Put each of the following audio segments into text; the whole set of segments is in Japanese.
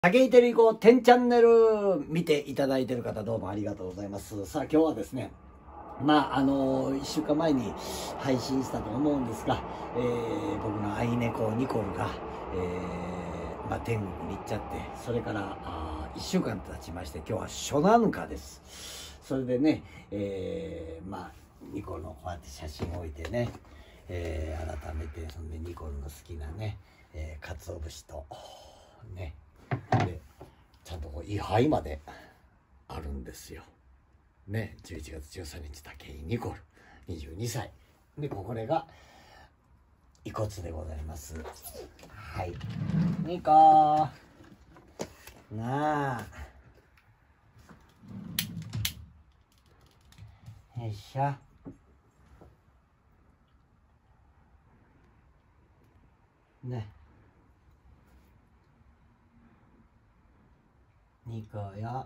竹井照子10チャンネル見ていただいている方どうもありがとうございます。さあ今日はですね、1週間前に配信したと思うんですが、僕の愛猫ニコルが、天国に行っちゃって、それから1週間経ちまして、今日は初七日です。それでね、ニコルのこうやって写真を置いてね、改めてそんでニコルの好きなね、鰹節とね、でちゃんとこう位牌まであるんですよね。11月13日武井ニコル22歳で、これが遺骨でございます。はい、ニコなあ、よいしょね、ニコよ。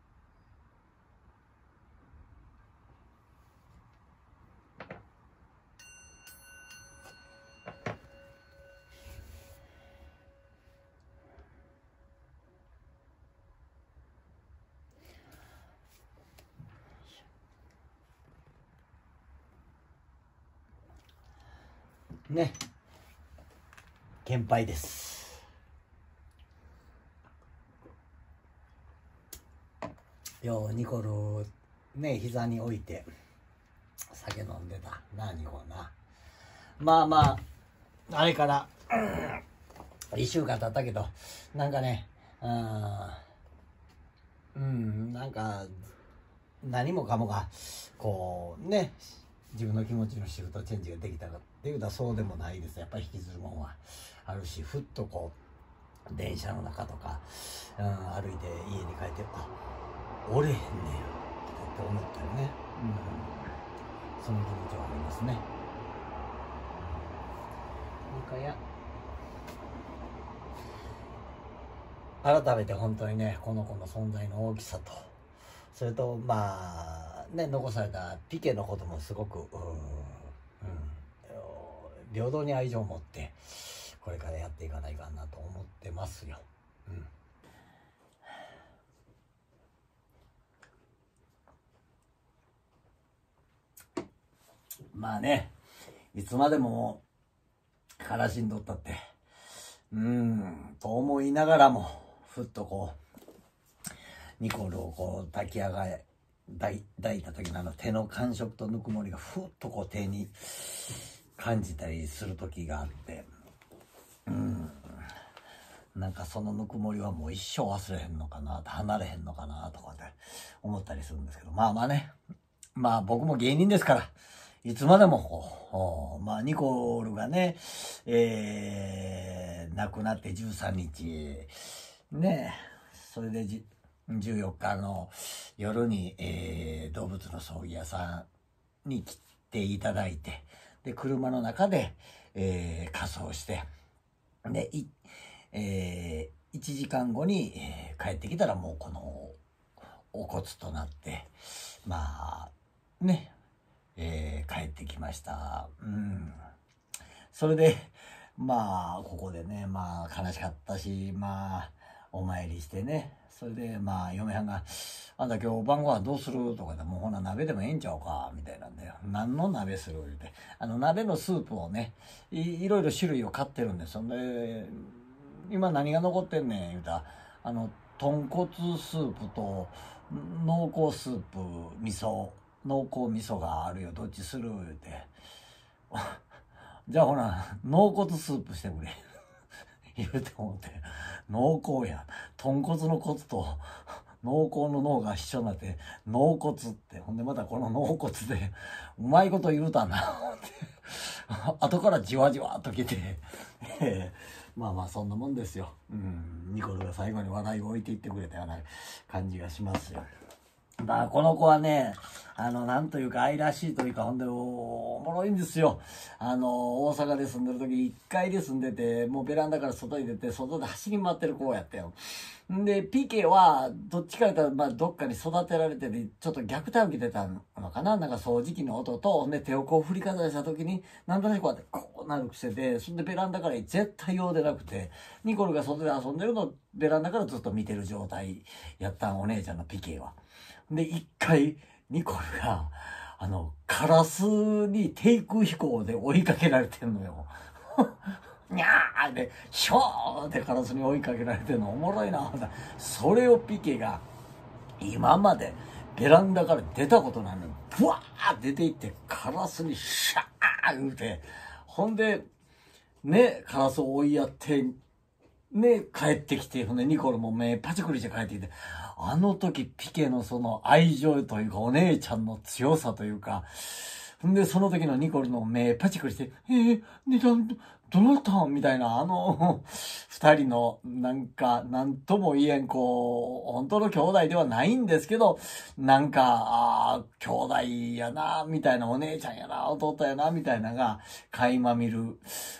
ね、献杯です。ニコルね、膝に置いて酒飲んでたな、ニコルな。あれから1週間経ったけど、なんかね、なんか何もかもがこうね、自分の気持ちのシフトチェンジができたかっていうとそうでもないです。やっぱり引きずるもんはあるし、ふっとこう電車の中とか、歩いて家に帰っておれへんねやって思ったよね。その気持ちはありますね。改めて本当にね、この子の存在の大きさと、それと残されたピケのこともすごく平等に愛情を持ってこれからやっていかないかなと思ってますよ。いつまでも悲しんどったってと思いながらも、ふっとこうニコルをこう抱いた時の手の感触とぬくもりがふっとこう手に感じたりする時があって、なんかそのぬくもりはもう一生忘れへんのかな、離れへんのかなとかって思ったりするんですけど、僕も芸人ですから、いつまでもこうニコルがね、亡くなって13日ね、それで14日の夜に、動物の葬儀屋さんに来ていただいて、で車の中で、火葬してで1時間後に、帰ってきたらもうこのお骨となって帰ってきました。それでここでね悲しかったし、お参りしてね、それで嫁はんが「あんた今日晩ご飯どうする?」とかで「もうほな鍋でもええんちゃうか」みたいなんだよ。何の鍋する言うて、鍋のスープをね、いろいろ種類を買ってるんです。そんで今何が残ってんねん言うたら、豚骨スープと濃厚スープ濃厚味噌があるよ、どっちする言うてじゃあほな濃骨スープしてくれ言うて思って、濃厚や、豚骨の骨と濃厚の脳が一緒になって濃骨って、ほんでまたこの濃骨でうまいこと言うたなって後からじわじわっときてそんなもんですよ。ニコルが最後に笑いを置いていってくれたような感じがしますよ。この子はね、なんというか愛らしいというか、ほんでおもろいんですよ。大阪で住んでる時1階で住んでて、もうベランダから外に出て外で走り回ってる子やったよ。でピケはどっちかというとどっかに育てられてて、ちょっと虐待を受けてたのかな。なんか掃除機の音と手をこう振りかざした時になんとなくこうやってこうなる癖で、そんでベランダから絶対用でなくて、ニコルが外で遊んでるのベランダからずっと見てる状態やったお姉ちゃんのピケは。で、一回、ニコルが、カラスに低空飛行で追いかけられてんのよ。にゃーで、ひょーってカラスに追いかけられてんのおもろいな。それをピケが、今までベランダから出たことないのに、ブワー出て行ってカラスにシャー言うて、ほんで、ね、カラスを追いやって、ね、帰ってきて、ほんでニコルも目パチクリして帰ってきて、あの時ピケのその愛情というかお姉ちゃんの強さというか、ほんでその時のニコルの目パチクリして、ね、どなたんみたいな、二人のなんか、なんとも言えん、本当の兄弟ではないんですけど、なんか、兄弟やな、みたいな、お姉ちゃんやな、弟やな、みたいなのが、垣間見る、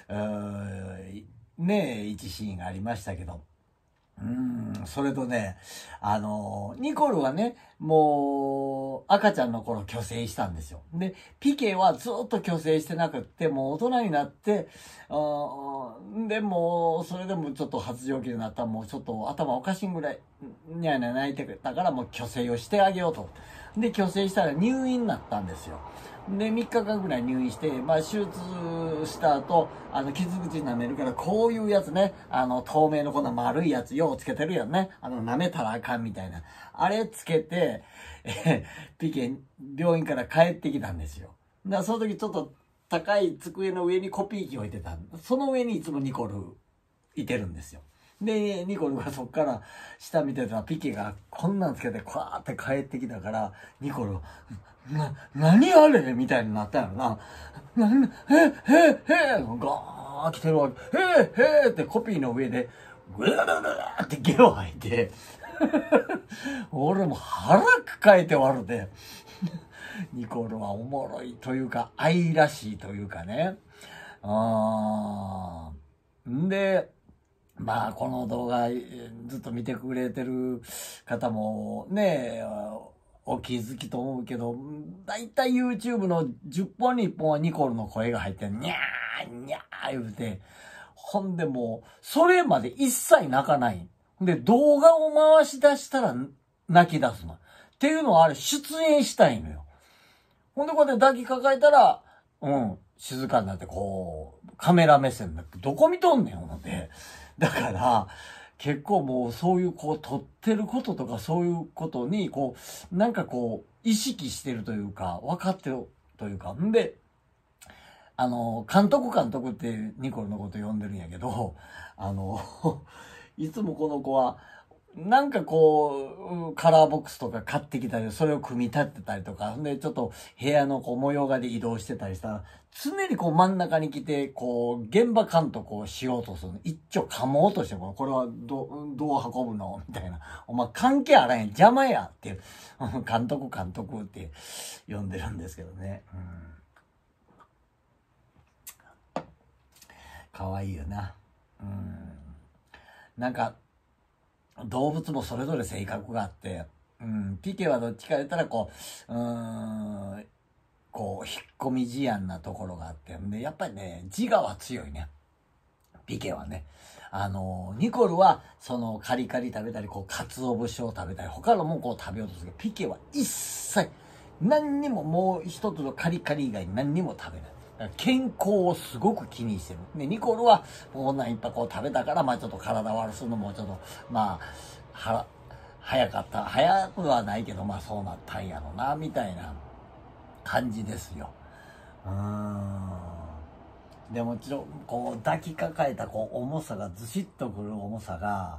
ねえ、一シーンがありましたけど。それとね、ニコルはね、もう、赤ちゃんの頃去勢したんですよ。で、ピケはずっと去勢してなくって、もう大人になって、でも、それでもちょっと発情期になったらもうちょっと頭おかしいぐらい、にゃいにゃ泣いてたからもう去勢をしてあげようと。で、去勢したら入院になったんですよ。で、3日間ぐらい入院して、手術した後、傷口舐めるから、こういうやつね、透明のこんな丸いやつ、ようつけてるやんね。舐めたらあかんみたいな。あれつけて、ピケ、病院から帰ってきたんですよ。だからその時ちょっと高い机の上にコピー機置いてた。その上にいつもニコルいてるんですよ。で、ニコルがそっから下見てたらピケがこんなんつけてこわーって帰ってきたから、ニコル、何あれみたいになったよな。ガー来てるわけ。へーってコピーの上で、ぐららららってゲロ吐いて、俺も腹抱えて笑って、ニコルはおもろいというか、愛らしいというかね。んで、この動画ずっと見てくれてる方もね、お気づきと思うけど、だいたい YouTube の10本に1本はニコルの声が入って、にゃーにゃー言うて、ほんでもう、それまで一切泣かない。で、動画を回し出したら泣き出すの。っていうのはあれ出演したいのよ。ほんでこうやって抱きかかえたら、静かになってカメラ目線だって、どこ見とんねん、ほんで。だから、結構もうそういう撮ってることとかそういうことになんか意識してるというか、分かってるというか。んで、監督ってニコルのこと呼んでるんやけど、いつもこの子は、なんかカラーボックスとか買ってきたり、それを組み立てたりとか、で、ちょっと部屋の模様画で移動してたりしたら、常に真ん中に来て、現場監督をしようとするの。一丁噛もうとしても、これはどう運ぶのみたいな。お前関係あらへん。邪魔やって、監督って呼んでるんですけどね。かわいいよな。なんか、動物もそれぞれ性格があって、ピケはどっちか言ったら引っ込み思案なところがあって、で、やっぱりね、自我は強いね。ピケはね。ニコルは、カリカリ食べたり、鰹節を食べたり、他のも食べようとするけど、ピケは一切、何にももう一つのカリカリ以外に何にも食べない。健康をすごく気にしてる。で、ニコルは、こんなんいっぱい食べたから、ちょっと体悪するのもちょっと、早くはないけど、そうなったんやろな、みたいな感じですよ。でもちろん、抱きかかえた、重さが、ずしっとくる重さが、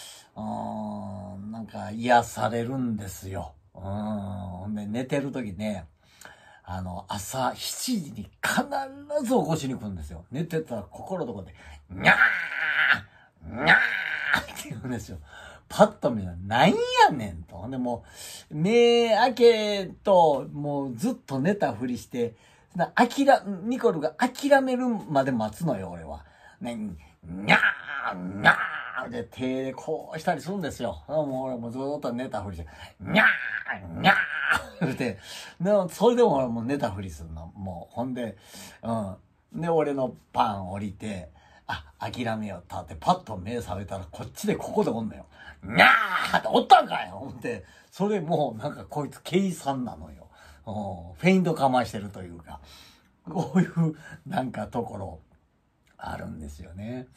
なんか癒されるんですよ。で、寝てる時ね、朝7時に必ず起こしに来るんですよ。寝てたら心のとこで、にゃーにゃーって言うんですよ。パッと見たら、なんやねんと。でもう、目開けと、もうずっと寝たふりして、ニコルが諦めるまで待つのよ、俺は。ね、にゃーにゃーで手でこうしたりするんですよ。もう俺もずっと寝たふりして、にゃーにゃーって、それでも俺もう寝たふりするの。もう、ほんで、で、俺のパン降りて、 諦めよったってパッと目覚めたらこっちでここでおんのよ。にゃーっておったんかい思って、それもうなんかこいつ計算なのよ。フェイントかましてるというか、こういうなんかところあるんですよね。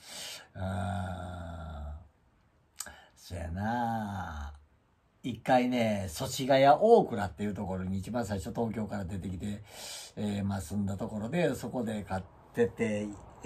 そやな一回ね、祖師ヶ谷大倉っていうところに一番最初東京から出てきて、住んだところで、そこで買ってて、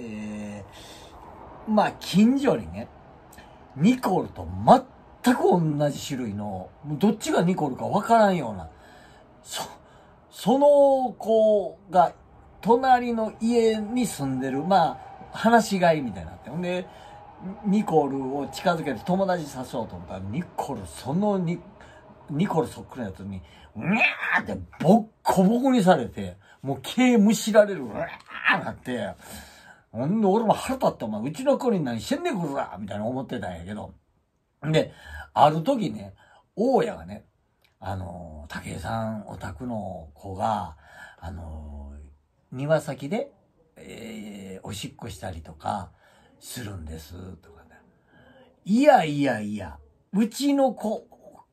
近所にね、ニコルと全く同じ種類の、どっちがニコルかわからんような、その子が隣の家に住んでる、話し飼いみたいになって。ほんで、ニコルを近づけて友達さそうと思ったら、ニコルそっくりなやつに、うにゃーってボッコボコにされて、もう毛むしられる、うわーなって、ほんで俺も腹立って、お前うちの子に何してんねんこらみたいな思ってたんやけど。で、ある時ね、大家がね、武井さんお宅の子が、庭先で、おしっこしたりとかするんです、とかね。いや、うちの子、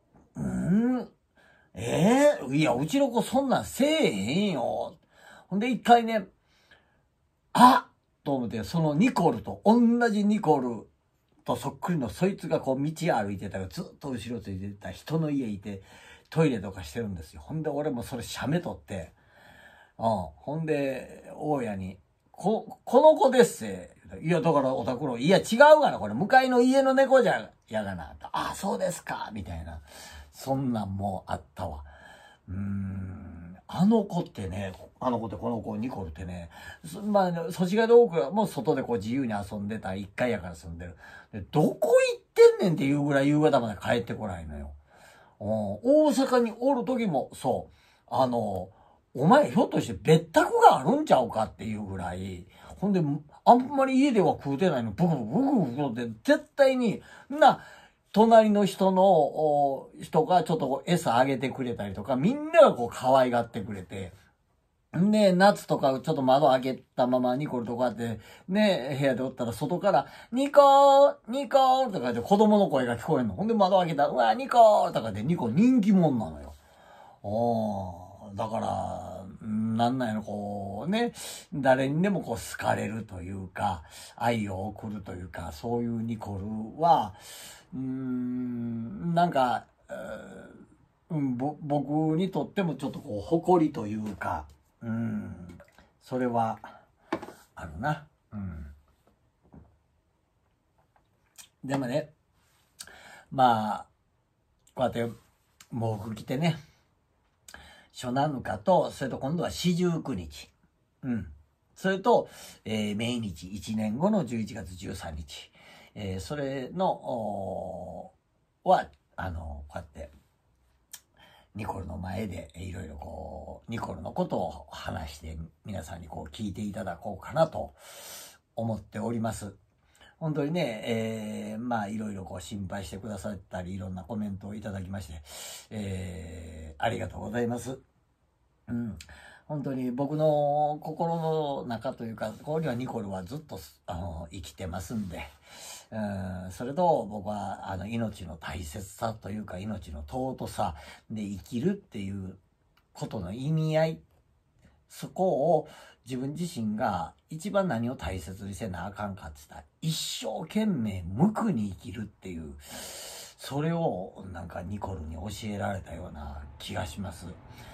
いや、うちの子そんなんせえへんよ。ほんで一回ね、と思って、そのニコルと、同じニコルとそっくりのそいつがこう道歩いてたらずっと後ろついてた人の家いて、トイレとかしてるんですよ。ほんで俺もそれ写メ撮って、ほんで、大家に、この子ですせ。いや、だからお宅の、いや違うがな、これ向かいの家の猫やがな。そうですか、みたいな。そんなんもあったわ。あの子ってこの子、ニコルってね、祖師ヶ谷大倉はもう外でこう自由に遊んでた1階やから住んでる。で、どこ行ってんねんっていうぐらい夕方まで帰ってこないのよ。大阪におる時も、そう、お前ひょっとして別宅があるんちゃうかっていうぐらい、ほんで、あんまり家では食うてないの、ブクブクって絶対に、隣の人がちょっと餌あげてくれたりとか、みんながこう可愛がってくれて、で、夏とかちょっと窓開けたままニコルとかって、ね、部屋でおったら外から、ニコーとかで子供の声が聞こえんの。ほんで窓開けたら、うわ、ニコーとかでニコ人気者なのよ。だから、なんなんやろ、こうね、誰にでもこう好かれるというか、愛を送るというか、そういうニコルは、なんか、僕にとってもちょっとこう、誇りというか、それは、あるな。でもね、こうやって、毛布着てね、初七日と、それと今度は四十九日。それと、命日、1年後の11月13日。それの、こうやって、ニコルの前でいろいろこう、ニコルのことを話して皆さんにこう聞いていただこうかなと思っております。本当にね、いろいろこう心配してくださったり、いろんなコメントをいただきまして、ありがとうございます。本当に僕の心の中というか、ここにはニコルはずっと生きてますんで、それと僕は命の大切さというか命の尊さで生きるっていうことの意味合い、そこを自分自身が一番何を大切にせなあかんかって言ったら一生懸命無垢に生きるっていう、それをなんかニコルに教えられたような気がします。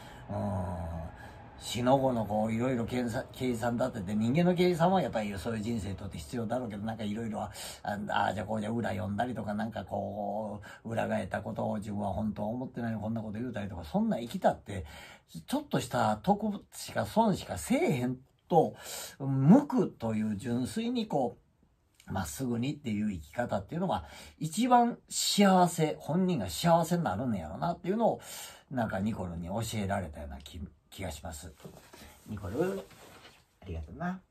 死の後のこういろいろ計算だってて、人間の計算はやっぱりそういう人生にとって必要だろうけど、なんかいろいろじゃこうじゃ裏読んだりとか、なんかこう裏返ったことを自分は本当は思ってないのにこんなこと言うたりとか、そんな生きたってちょっとした得しか損しかせえへんと、無垢という純粋にこうまっすぐにっていう生き方っていうのが一番幸せ、本人が幸せになるんやろなっていうのをなんかニコルに教えられたような気がします。ニコル、ありがとうな。